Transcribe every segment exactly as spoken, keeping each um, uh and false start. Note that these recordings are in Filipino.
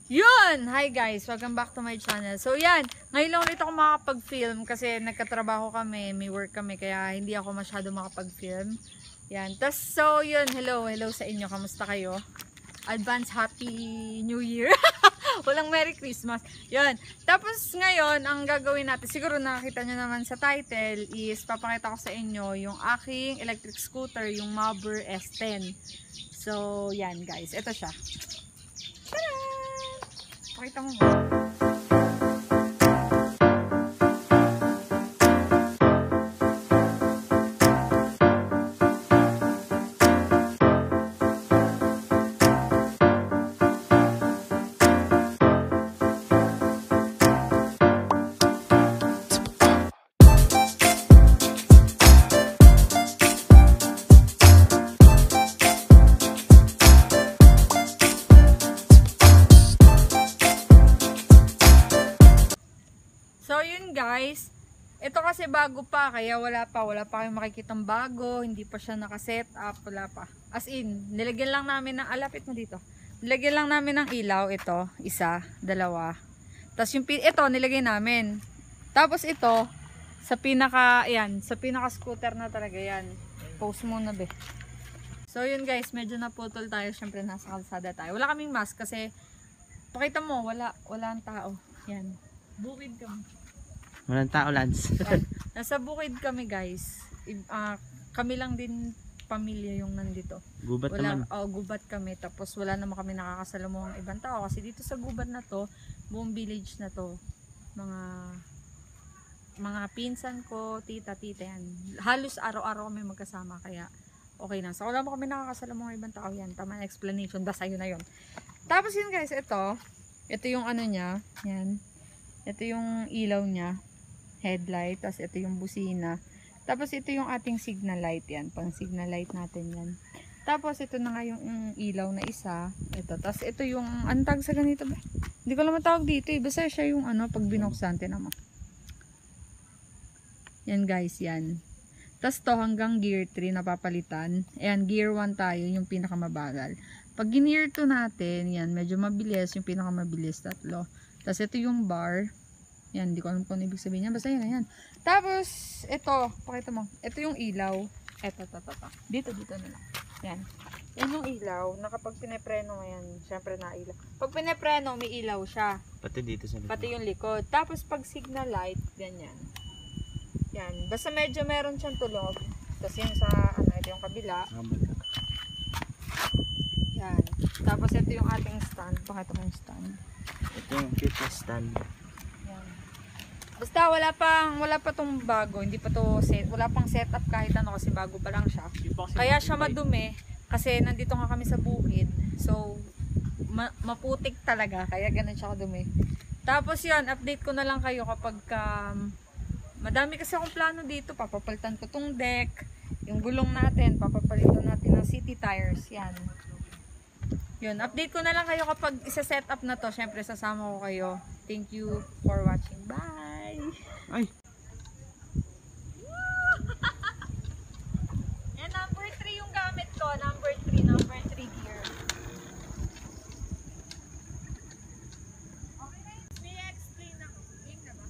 Yun! Hi guys! Welcome back to my channel. So yan, ngayon lang ulit ako makapag-film kasi nagkatrabaho kami, may work kami, kaya hindi ako masyado makapag-film. Yan. Tas, so yun, hello, hello sa inyo. Kamusta kayo? Advance Happy New Year! Walang Merry Christmas. Yun. Tapos ngayon, ang gagawin natin, siguro nakakita nyo naman sa title, is papakita ko sa inyo yung aking electric scooter, yung Mobber S ten. So, yan guys. Ito siya. Tada! Pakita mo ba? So yun guys, ito kasi bago pa, kaya wala pa, wala pa kayong makikitang bago, hindi pa siya nakaset up, wala pa. As in, nilagyan lang namin ng, alapit mo dito, nilagyan lang namin ng ilaw, ito, isa, dalawa. Tapos yung, ito, nilagay namin. Tapos ito, sa pinaka, ayan, sa pinaka scooter na talaga yan. Post muna be. So yun guys, medyo naputol tayo, syempre nasa kalsada tayo. Wala kaming mask kasi, pakita mo, wala, wala ang tao. Yan, bukid kami. Walang tao, Lance. Nasa bukid kami guys. Uh, kami lang din pamilya yung nandito. Gubat wala, naman. Oh, gubat kami. Tapos wala naman kami nakakasalamuhang ibang tao. Kasi dito sa gubat na to, buong village na to, mga mga pinsan ko, tita, tita yan. Halos araw-araw kami magkasama. Kaya okay na. So wala mo kami nakakasalamuhang ibang tao yan. Tama explanation. Basta yun na yun. Tapos yun guys, ito. Ito yung ano niya. Yan. Ito yung ilaw niya. Headlight, tapos ito yung busina, tapos ito yung ating signal light, yan, pang signal light natin yan. Tapos ito na nga yung, yung ilaw na isa, ito, tapos ito yung antag sa ganito ba? Hindi ko lang matawag dito eh, basta siya yung ano, pag binuksan, tinama. Yan guys, yan. Tapos to hanggang gear three napapalitan, ayan, gear one tayo, yung pinakamabagal. Pag gear two natin, yan, medyo mabilis, yung pinakamabilis, tatlo. Tapos ito yung bar. Yan, hindi ko alam kung ano ibig sabihin niya. Basta yan, yan. Tapos, ito, pakita mo. Ito yung ilaw. Ito, ito, ito. Dito, dito na lang. Yan. Yan yung ilaw. Na kapag pinepreno, yan. Siyempre na ilaw. Pag pinepreno, may ilaw siya. Pati dito sa likod. Pati yung likod. Tapos, pag signal light, ganyan. Yan. Basta medyo meron siyang tulog. Tapos yan sa, ano, ito yung kabila. Yan. Tapos, ito yung ating stand. Pakita mo yung stand. Ito yung fitness stand. Basta wala pang wala pa tong bago, hindi pa to set, wala pang setup kahit ano kasi bago pa lang siya. Kaya siya madumi kasi nandito nga kami sa bukid. So ma maputik talaga kaya ganun siya kadumi. Tapos 'yun, update ko na lang kayo kapag um, madami kasi akong plano dito, papapalitan ko tong deck, yung gulong natin, papapalitan natin ng city tires, 'yan. Yun, update ko na lang kayo kapag isa-set up na to. Syempre sasama ko kayo. Thank you for watching. Bye! Ay! And number three yung gamit ko. Number three, number three gear. Okay na yun. May explain ako. Game na ba?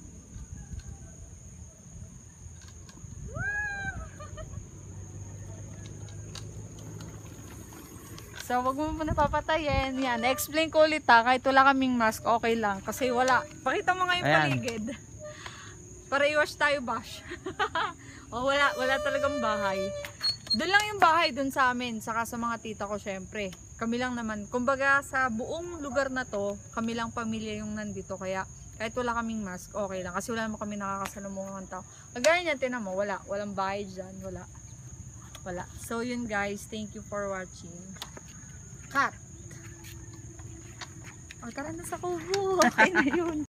So, wag mo muna papatayin. Yan, explain ko ulit ha. Kahit wala kaming mask, okay lang. Kasi wala. Pakita mo nga yung Ayan. paligid. Para iwash tayo bash. O, wala, wala talagang bahay. Doon lang yung bahay, doon sa amin. Saka sa mga tita ko, syempre. Kami lang naman. Kumbaga, sa buong lugar na to, kami lang pamilya yung nandito. Kaya, kahit wala kaming mask, okay lang. Kasi wala naman kami nakakasalamuhan tao. Kagaya niyan, tinan mo, wala. Walang bahay dyan. Wala. Wala. So, yun guys. Thank you for watching. Cut! O, tara na sa kubo. Okay na yun.